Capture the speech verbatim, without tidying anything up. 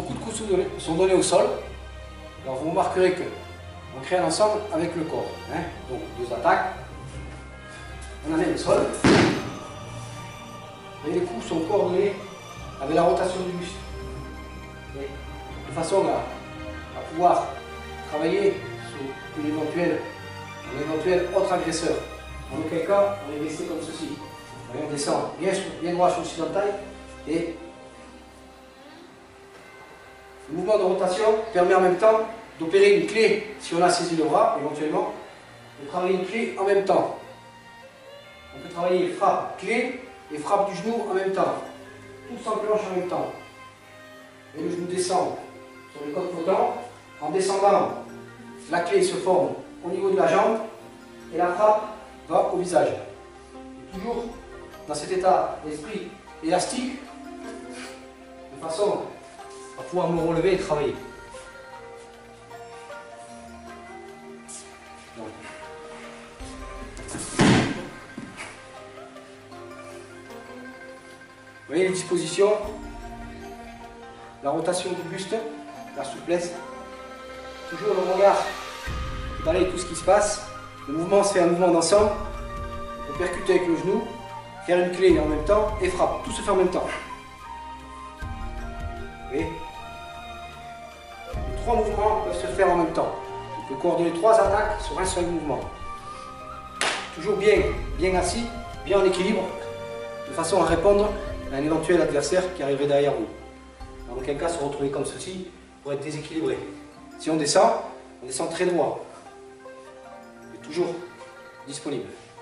beaucoup de coups sont donnés au sol. Alors vous remarquerez que on crée un ensemble avec le corps. Hein. Donc deux attaques. On amène le sol. Et les coups sont coordonnés avec la rotation du buste. Et de façon à, à pouvoir travailler sur une éventuelle, un éventuel autre agresseur. En auquel cas, on est blessé comme ceci. On descend bien, bien droit sur le occidental et le mouvement de rotation permet en même temps d'opérer une clé si on a saisi le bras, éventuellement, de travailler une clé en même temps. On peut travailler frappe, clé et frappe du genou en même temps. Tout s'enclenche en même temps. Et le genou descend sur le côte flottant. En descendant, la clé se forme au niveau de la jambe et la frappe va au visage. Et toujours dans cet état d'esprit élastique, de façon à pouvoir me relever et travailler. Donc. Vous voyez les dispositions, la rotation du buste, la souplesse, toujours le regard qui balaye tout ce qui se passe. Le mouvement se fait un mouvement d'ensemble, on peut percuter avec le genou, faire une clé en même temps et frappe, tout se fait en même temps. Vous voyez ? Les trois mouvements peuvent se faire en même temps. On peut coordonner trois attaques sur un seul mouvement. Toujours bien, bien assis, bien en équilibre, de façon à répondre à un éventuel adversaire qui arriverait derrière vous. Dans aucun cas, se retrouver comme ceci pour être déséquilibré. Si on descend, on descend très droit, mais toujours disponible.